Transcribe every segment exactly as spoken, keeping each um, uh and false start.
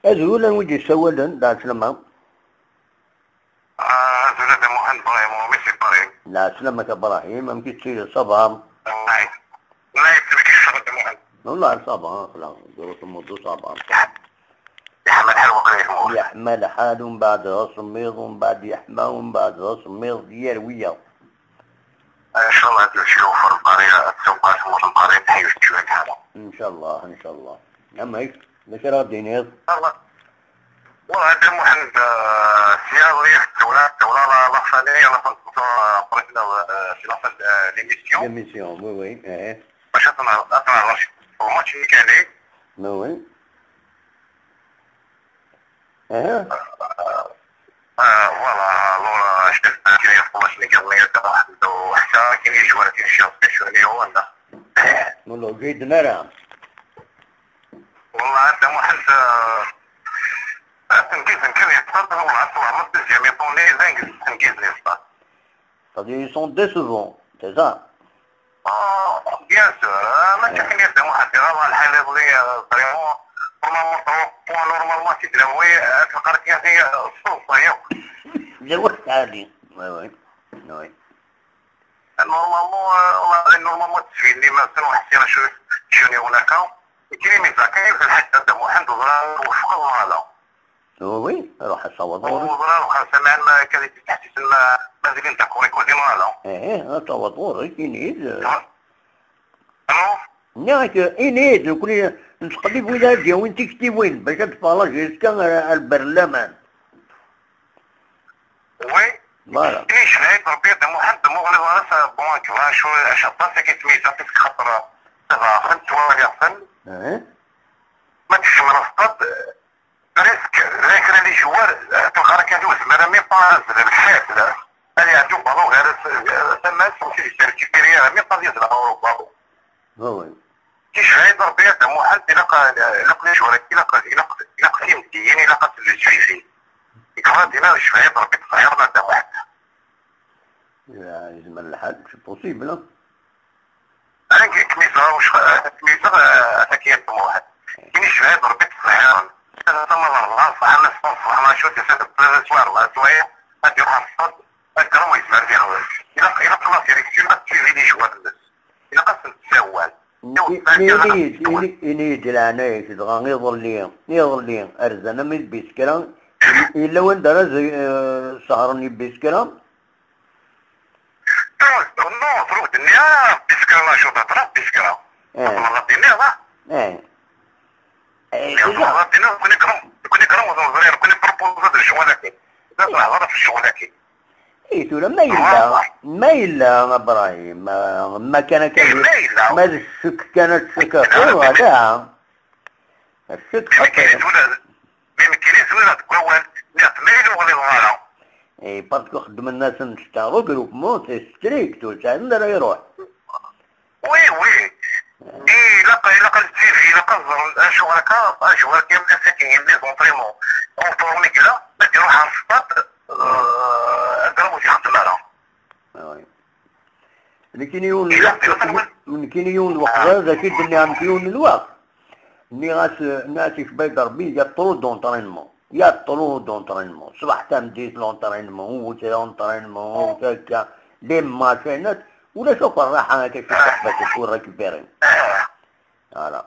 أزولا وجي سولا دا سلمة. أزولا دا موهند برايم وميسي برايم. لا سلمك إبراهيم ممكن تصير صبام. نعم. لا يتبكي الشغل دا موهند. والله صبام خلاص دروس الموضوع صبام. يحمل حال وقريه. يحمل حال بعد راس ميض بعد يحمى بعد راس ميض يرويه. ان شاء الله تشوف القريه السوقات موسم القريه تحيي شويه هذا. ان شاء الله ان شاء الله. اما هيك ليش راضي نيض؟ والله والله هذا موحد سياضي الدوله الدوله لا خلاني انا كنت قريت في لاصال ليميسيون. ليميسيون وي وي ايه. باش اطلع اطلع راسي الماتش اللي كان لي. وي. ايه. فوالا لورا شفت كاين فماش اللي قال لي وحتى كاين جوار كاين شي سبيسيال اللي هو عندنا. والله جيد نرى. والله هذا موحد تنقيز نكمل يتصدر وعطوا عمرت الجميع طوني زنقز تنقيز نيسطا. C'est-à-dire ils sont décevants, c'est ça? اه بيان سور ما كاين يبدا موحد راه الحال يبغي فريمون نورمالمون بوان نورمالمون تيدلاوي تلقى كاين هي الصوصه ياك. جوست عادي. وي وي وي. نورمالمون نورمالمون تسوي لي مثلا واحد راه شو شوني هناك كاين ميزا كاين في الحد هذا موحد وزرا وفق الله لا. وي روح الصوت. وزرا وخمسة مان كذا تحسس ان لازم انت كوري كوزين ولا. ايه الصوت كاين. الو؟ نعك إنيد كل نتقلب وين هادي وين تكتي وين باش تفرج جيسكا البرلمان. وي. فوالا. ايش هاي ربي موحد مغلق راسها بونك شو اش طاسه كتميزه في خاطر هذا خدت ولا يحسن. اه. ما تشمل الصد ريسك ذاكر اللي جوار تلقى راك دوز مرة مي باز الحاس هذه عندو بابا غير الناس ماشي الشركة مي باز يزرع بابا. هو. كيش هاي ضربيات موحد يلقى يلقى شورك يلقى يلقى يلقى سيمتين يلقى الجيزي. يقرا دينا شو هاي ضربيات صغيرة دا واحد. يا لازم الحد مش بوسيبل. أنا قلت كميسة وش كميسة أكيد موحد. كاين شو هاي ضربيات صغيرة. أنا ثم الله صح أنا صح أنا شو تسد ثلاث شهور ولا شوية أدي راح الصد أقدر ما يسمع فيها يلقى يلقى خلاص يعني كثير أكثر شو هذا يلقى سنتساوال. إنيد إنيد إنيد العناية تدغى يظلين يظلين أرزنا من بيسكرام إلا وين درز سهرني بيسكرام. نو نو تروح الدنيا بيسكرام شو تطرح بيسكرام. مرة الدنيا لا. إيه. مرة الدنيا كوني كرام كوني كرام وصغير كوني بروبوزات الشغل هكي. لا لا في الشغل هكي. إيه تقول ما يلا ما يلا إبراهيم ما ما كان كان ما الشك كانت شك أخوة لا الشك حتى بمكيني زوينة تقول نتميل وغلي ظهرها. إيه بارتكو خدم الناس نشتغلوا جروب موت ستريكت وسعنا لا يروح. وي وي. إيه لقى لقى الزيفي لقى الزر شغلك شغلك يبقى ساكن الناس اونطريمون اونطروني كذا بدي يروح على الصفات قربوا يخدم لها. لكن يون الوقت لكن يون الوقت هذا كيد اللي عم يون الوقت اللي غاس الناس يشبه ضربي يطلوا دونطرينمون يطلوا دونطرينمون صباح تمديت لونطرينمون وتا لونطرينمون وتا لين ما كانت ولا شوف الراحة كيف تحبس تكون ريكبيرين. فوالا.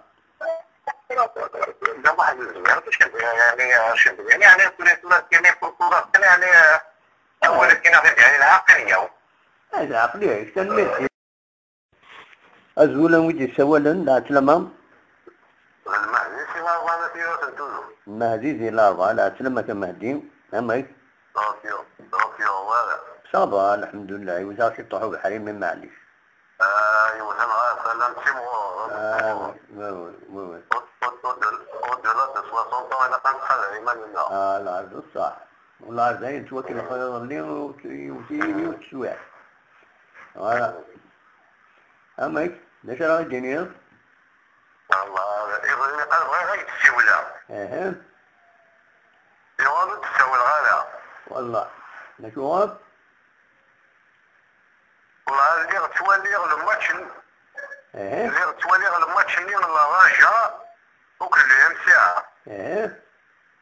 ده واحد يعني شنو يعني يعني كل كلمة بروبوزات يعني أول كلمة يعني العقلية. العقلية استنمت. أزولا وجه سوالا لا تلمام. المهدي سما وانا في وسنتوزو. المهدي زي الأربعة لا تلمك مهدي. أما هيك. طوكيو طوكيو وهذا. صابا الحمد لله وزار شي طحو بالحريم من معليش. ايوا انا سلام سيمو. اه وي وي وي. au-delà de soixante ans انا كنخلع ايماننا. اه العرض صح. والله زين توكل خير اللي وتيني وتسوع. فوالا. أما هيك ليش راه الدنيا؟ والله يبغي قلب غير هيك تسوي لها. اها. يوالد تسوي الغالة. والله. نشوف. والله اللي غتولي الماتش ايه اللي غتولي الماتش اللي من الرجاء وكل يوم ساعة. ايه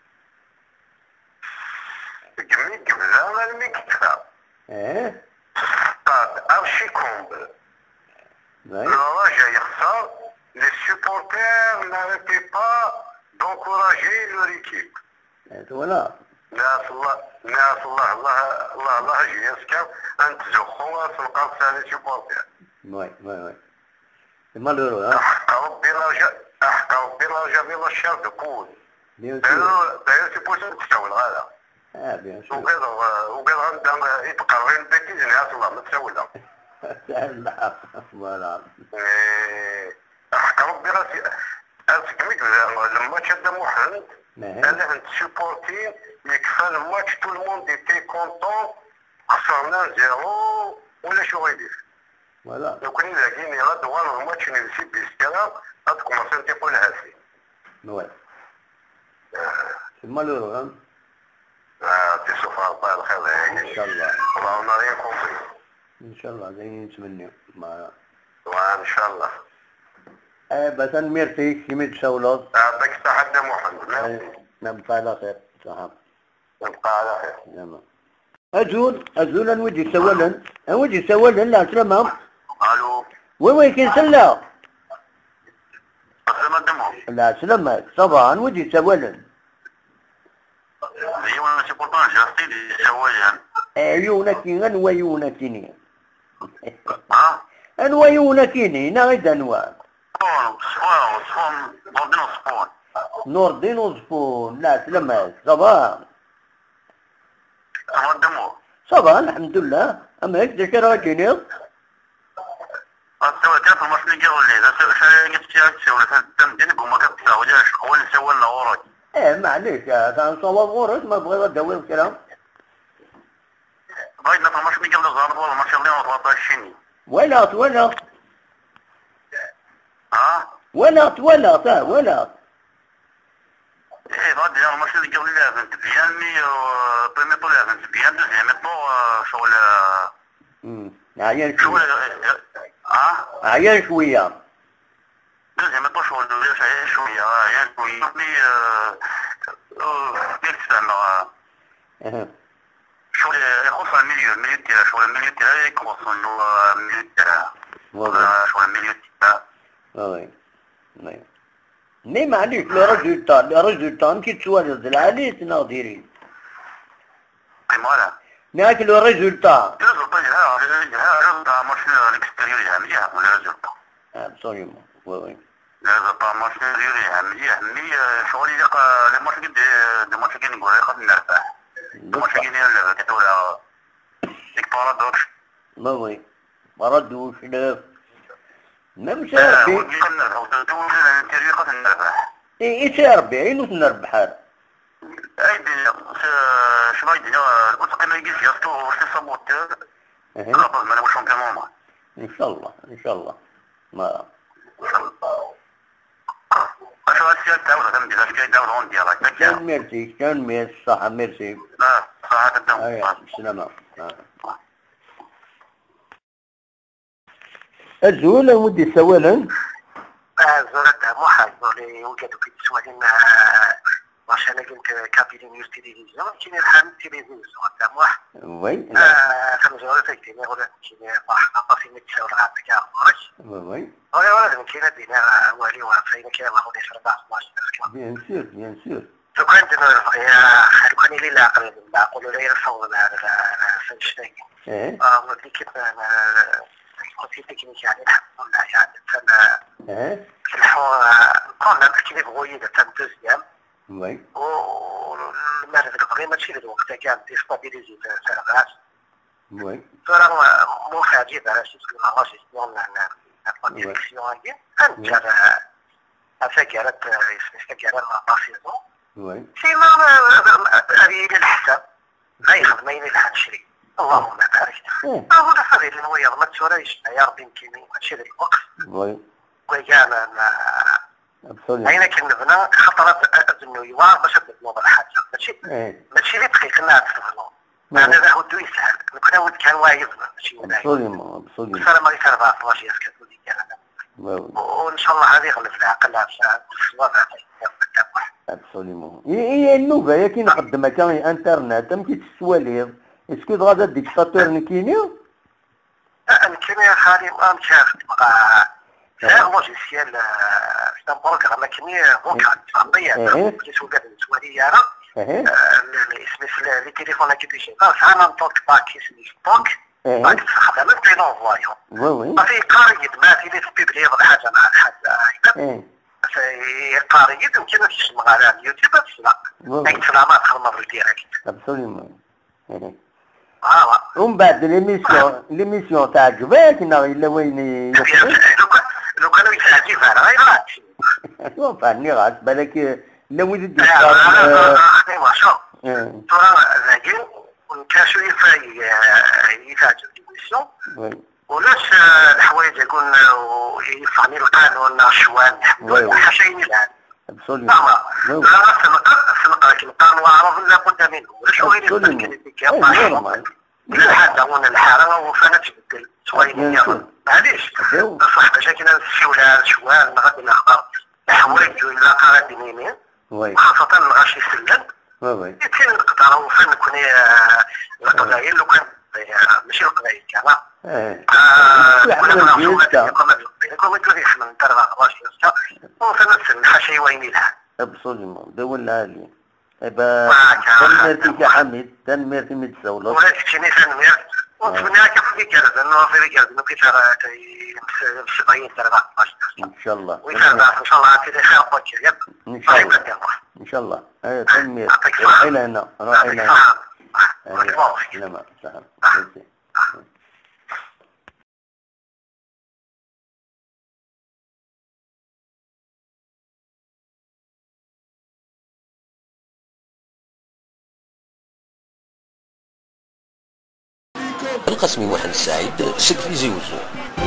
كمي كبزا ما المي كتفا اه stade archi-comble. oui. L'orage يخسر. Les supporters n'arrêtaient pas d'encourager leur équipe. voilà. ناس الله ناس الله الله الله الله جي اس كي أن تزخوا في القرص على supporters. oui oui oui. c'est malheureux hein. أحقا ربي رجع أحقا ربي رجع بلا الشر دكول. bien sûr. d'ailleurs d'ailleurs c'est pour ça que تساوي هذا. ah bien sûr. وقال وقال عندهم يبقى غير بكيز ناس الله ما تساوي لا. لا voilà. أحكى ربي راسي أسكمك الماتش هذا محمد أنا هنت سوبورتي يكفى الماتش تو الموند إيتي كونتون خسرنا زيرو ولا شو غيدير voilà. لو كان لاقيني غاد وان الماتش نمشي بيسكرا غاد كومونسي نتيقو لهاسي ouais. c'est malheureux hein. آه تشوف الله الخير ان شاء الله. والله أنا غير كونفي ان شاء الله زي نتمنى ما وإن شاء الله. اه بس انا ميرتي كيما تشاولات. يعطيك الصحة محمد. نبقى على خير صح. نبقى على خير. تمام. أزول أزول أنا ودي سوالن أنا ودي سوالن لا سلامة. ألو. وين وين كين سلا؟ سلامة دمو. لا سلامة صباح أنا ودي سوالن. أيوة أنا سيبورتان جاستي سوالن. أيونا كين أنوا يونا كيني. ها؟ أنوا يونا كيني نايد أنوا. سبون سبون سبون نوردين سبون. نوردين وسبون لا سلامة صباح. سلامة دمو. صباح الحمد لله أما هيك ذكرها كيني. سوى كيف المشني جاوا لي إذا سوى شيء قلت شيء ولا تم دينك وما كنت وجاش هو اللي سوى لنا ورق. إيه معليش كان صواب ورش ما بغيت أدور الكلام. بغينا في المشني قبل الزهر والله ما شاء الله وثلاثة عشرين. ولا ولا. ها؟ ولا ولا تا ولا. إيه بعد يعني المشني قبل لازم تبيان مي بريميتو لازم تبيان دوزيام ميتو شغل. امم عيان شغل. ها؟ عيان شوية. دوزيام ميتو شغل شوية شوية عيان شوية. مي كيف تسمى؟ شغل يخص المليون المليون تاع شغل المليون تاع يخص المليون تاع شغل المليون تاع. وي وي. ني معليش لو ريزولتا لو ريزولتا كي تسوالف العالية ناظرين. قيمة ناك لو ريزولتا. ريزولتا ها ريزولتا ماشي الاكستيريور يعني مليح ولا ريزولتا. ابسوليومون وي وي. ريزولتا ماشي يعني مليح مي شغل يلقى لي ماشي قد لي ماشي كي نقول يلقى نرتاح. ماشي كي ندير كتولا ديك بارادوكس. وي وي بارادوكس لا ما مشى بي. اي ايش ربي عينو تنربح هذا. اي بي شنو يدير الاسقي ما يجيش يسطو واش يصوت. خاطر ما هو شامبيون. ان شاء الله ان شاء الله ما اش السيال تاعو غادي ندير اش كيداور هون ديالك. كان ميرسي كان ميرسي صح ميرسي. لا صحة الدم. اي بالسلامة. الزول ودي سوالا. الزول تاع موحد اللي وجدوا في السوالين واش انا قلت كابيلي نيوز تيليفزيون كاين الحام تيليفزيون تاع موحد. وي. خمس جوالات كاين ولا كاين واحد طافي متساوي على كاع فرش. وي. ولا ولا كاين بينا والي وفين كاين واحد أربعة عشر. بيان سور بيان سور. شكرا جزيلا يا خلكم لي لا نقولوا لي الصوت هذا فنشتاق. ايه. اه ودي كيف كنت تكنيك يعني الحمد لله يعني انا ايه. قلنا كيف بغوية تاع دوزيام. وي. والمرض القريب ماشي الوقت كان ديستابيليزي تاع الغاز. وي. فراه مفاجئ على شي تكون الله شي يوم انا لا ديريكسيون هي انت افكرت فكرت باسيزون. وي. سيما هذه للحساب ما يخدم ما الحنشري اللهم بارك. اه هذا صغير اللي هو يغلط شوريش يا ربي يمكن ماشي الوقت. وي. وكان أين كنا خطرت النويوار باش نبدلوا بالحاجة ماشي ماشي اللي دقيق الناس تفهموا معنى ذا ودو يسهل كنا ود كان وايضنا ماشي ولا بصديمة بصديمة السلام ما يسرب عطلاش يسكت ودي كان وإن شاء الله هذه يغلب العقل باش الوضع ابسوليمون. هي النوفا كي نقدمها كان انترنت ام كيتسوى ليه اسكو غادا ديكتاتور نكينيو انا كيميا خالي ما مشاف لا لوجيسيال سيستم بروغرام كيميا فوكال صامبيه كيسوى كاع السواليه انا اسم لي تليفون كي بيجي خلاص انا نطوك باك اسمي ستوك باك تستخدم انت نونفوايو وي ما في قاريد ما في لي بيبلي ولا حاجه مع الحاجه في قاريد يمكن تسمع على اليوتيوب تسمع اي سلامات خدمه ديريكت ابسوليمون. اه ومن بعد ليميسيون ليميسيون تعجبك الا وين لو كانوا يتعجب انا غير هادشي شوف فاني غاس بالك لا وين دير ايوا شوف ترى زين كاشو يفاي يتعجب ليميسيون ولاش الحوايج يكون يفهمي القانون شوان حاشيني الان ابسوليوم لا سنقرا كي القانون عرض لا بد منه واش هو اللي يمكن الحاجه هنا الحاره وفانا تبدل شويه معليش بصح باش كاين نمشيو لها شوال غادي نختار الحوايج ولا قرا دينيين خاصه الغاشي سلم وي كاين نقدر وفين نكون القضايا لو كان ماشي القضايا كاع اه ولا نشوف كما تريح من ترى غاشي وفين الحاشيه وين لها ابسوليوم دول عالي ابا تنمرتي يا حميد تنمرتي متسولة ولا تكشيني تنمر ونتمنى كيف يجرد انه في يجرد انه كي ترى سبعين ترى ان شاء الله ويتابع ان شاء الله كذا خير قوتي ان شاء الله ان شاء الله اي تنمير روحي لهنا روحي لهنا سلام سلام. القاسمي محمد السعيد سكت لي زيوزو